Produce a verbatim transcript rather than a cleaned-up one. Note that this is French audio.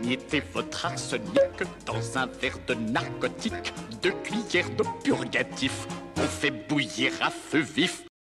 mettez votre arsenic dans un verre de narcotique, deux cuillères de purgatif. On fait bouillir à feu vif.